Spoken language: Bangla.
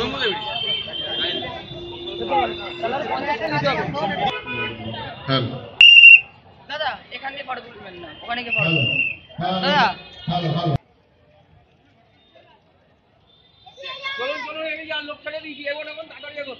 হ্যালো দাদা এখান থেকে ফটো তুলবেন না, ওখানে গিয়ে ফটো দাদা। হ্যালো হ্যালো চলুন চলুন, এই যে লোক ছেড়ে দিয়েছি, এগোন এখন তাড়াতাড়ি এগোন।